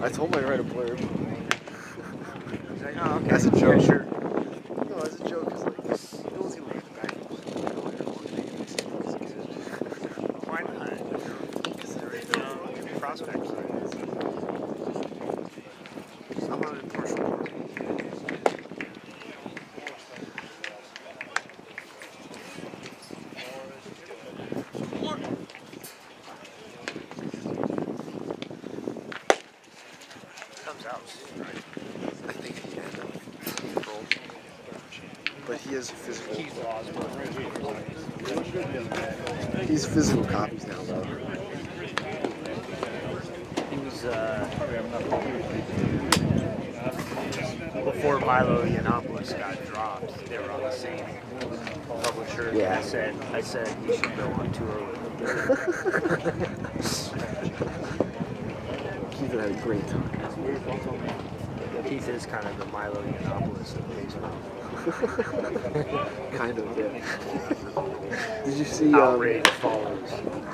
I told him I'd write a blurb. He's like, oh, okay. That's a joke. Yeah, sure. No, that's a joke, because, like, no one's gonna look at the back of the Why not? because there is no Prospects. I'm not impartial. Comes out soon, right? I think at the end of April. But he has physical. He's physical copies now, though. He was, before Milo Yiannopoulos got dropped, they were on the same publisher. Yeah. I said he should go on tour with him. Keith had a great time. Keith is kind of the Milo Yiannopoulos of baseball. Kind of, yeah. Did you see? Outrage follows.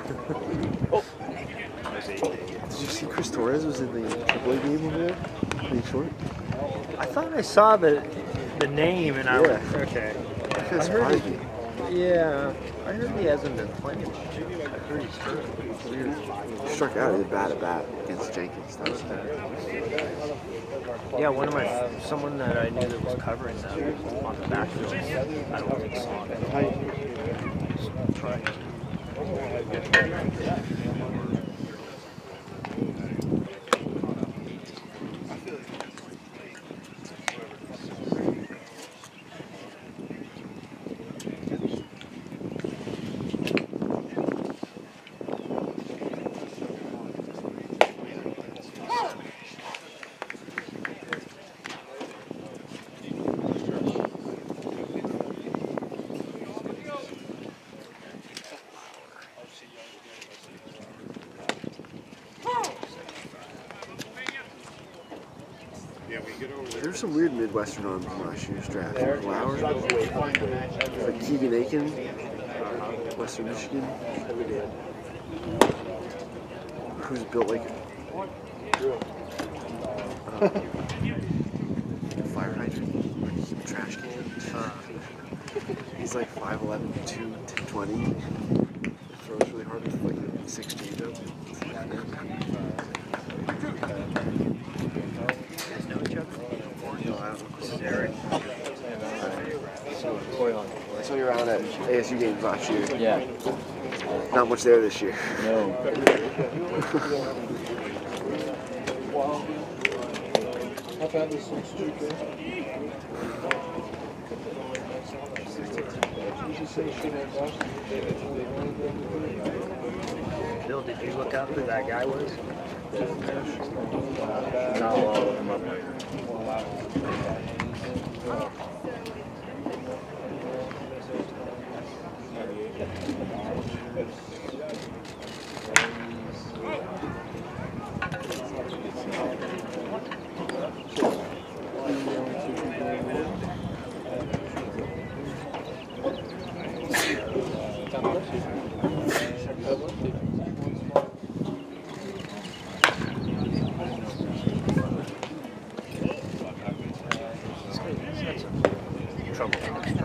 Did you see Chris Torres was in the AAA game over there? Pretty short. I thought I saw the name and I Yeah. went, okay. That's I heard surprising. Yeah, I heard he hasn't been playing much. I heard he's hurt. It's weird. He struck out at bat against Jenkins. That was Yeah, someone that I knew that was covering that was on the backfield. I don't think saw it. Try. There's some weird Midwestern arms in last year's draft. Flowers, like Keegan Aiken, Western Michigan, who's built like a fire hydrant, like a trash can. He's like 5'11", 220. Throws really hard with like a 6 changeup. Know each other? No, I don't know. This is Eric. I saw you around at ASU games last year. Yeah. Not much there this year. No. Bill, did you look up who that guy was? No, I'll look him up later. Trouble.